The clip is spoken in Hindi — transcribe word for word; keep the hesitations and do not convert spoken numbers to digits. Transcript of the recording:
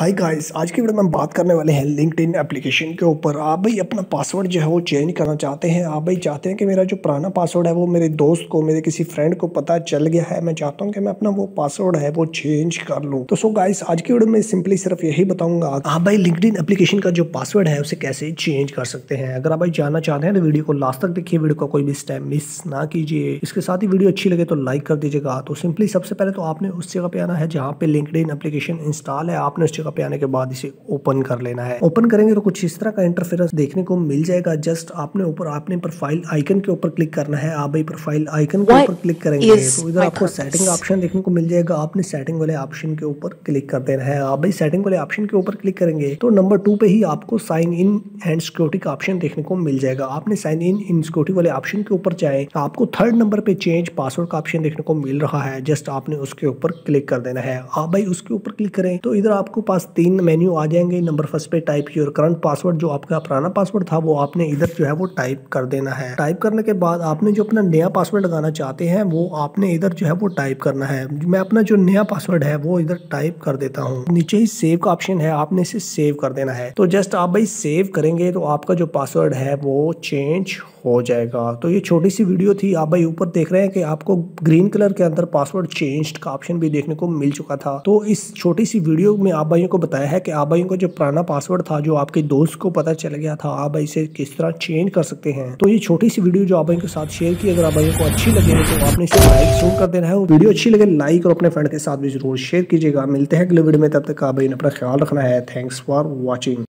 हाय गाइस, आज की वीडियो में हम बात करने वाले हैं लिंक्डइन एप्लीकेशन के ऊपर। आप भाई अपना पासवर्ड जो है वो चेंज करना चाहते हैं। आप भाई चाहते हैं कि मेरा जो पुराना पासवर्ड है वो मेरे दोस्त को, मेरे किसी फ्रेंड को पता चल गया है। मैं चाहता हूं कि मैं अपना वो पासवर्ड है वो चेंज कर लूं। तो सो गाइस, आज की वीडियो में सिंपली सिर्फ यही बताऊंगा आप भाई लिंक्डइन एप्लीकेशन का जो पासवर्ड है उसे कैसे चेंज कर सकते हैं। अगर आप भाई जानना चाहते हैं तो वीडियो को लास्ट तक देखिए, वीडियो का कोई भी स्टेप मिस ना कीजिए। इसके साथ ही वीडियो अच्छी लगे तो लाइक कर दीजिएगा। तो सिंपली सबसे पहले तो आपने उस जगह पे आना है जहाँ पे लिंक्डइन एप्लीकेशन इंस्टॉल है। आपने उस जगह पे आने के बाद इसे ओपन कर लेना है। ओपन करेंगे तो कुछ इस तरह का इंटरफेरेंस देखने को मिल जाएगा। जस्ट आपने ऊपर आपने प्रोफाइल आइकन के ऊपर क्लिक करना है। आप भाई प्रोफाइल आइकन के ऊपर क्लिक करेंगे तो इधर आपको सेटिंग ऑप्शन देखने को मिल जाएगा। आपने सेटिंग वाले ऑप्शन के ऊपर क्लिक कर देना है। आप भाई सेटिंग वाले ऑप्शन के ऊपर क्लिक करेंगे तो नंबर टू पे ही आपको साइन इन एंड सिक्योरिटी का ऑप्शन देखने को मिल जाएगा। आपने साइन इन इन सिक्योरिटी वाले ऑप्शन के ऊपर जाए, आपको थर्ड नंबर पे चेंज पासवर्ड का ऑप्शन देखने को मिल रहा है। जस्ट आपने उसके ऊपर क्लिक कर देना है। आप भाई उसके ऊपर क्लिक करें तो इधर आपको पास तीन मेन्यू आ जाएंगे। नंबर फर्स्ट पे टाइप योर करंट पासवर्ड, जो आपका पुराना पासवर्ड था वो आपने इधर जो है वो टाइप कर देना है। टाइप करने के बाद आपने जो अपना नया पासवर्ड लगाना चाहते हैं वो आपने इधर जो है वो टाइप करना है। मैं अपना जो नया पासवर्ड है वो इधर टाइप कर देता हूँ। नीचे ही सेव का ऑप्शन है, आपने इसे सेव कर देना है। तो जस्ट आप भाई सेव करेंगे तो आपका जो पासवर्ड है वो चेंज हो जाएगा। तो ये छोटी सी वीडियो थी। आप भाई ऊपर देख रहे हैं कि आपको ग्रीन कलर के अंदर पासवर्ड चेंज का ऑप्शन भी देखने को मिल चुका था। तो इस छोटी सी वीडियो में आप भाइयों को बताया है कि आप भाइयों को जो पुराना पासवर्ड था जो आपके दोस्त को पता चल गया था, आप भाई इसे किस तरह चेंज कर सकते हैं। तो ये छोटी सी वीडियो जो आप भाइयों के साथ शेयर की, अगर आप भाइयों को अच्छी लगे तो आपने इसे लाइक जरूर कर देना है। वीडियो अच्छी लगे लाइक और अपने फ्रेंड के साथ भी जरूर शेयर कीजिएगा। मिलते हैं अगले वीडियो में, तब तक आप भाई ने अपना ख्याल रखना है। Thanks for watching.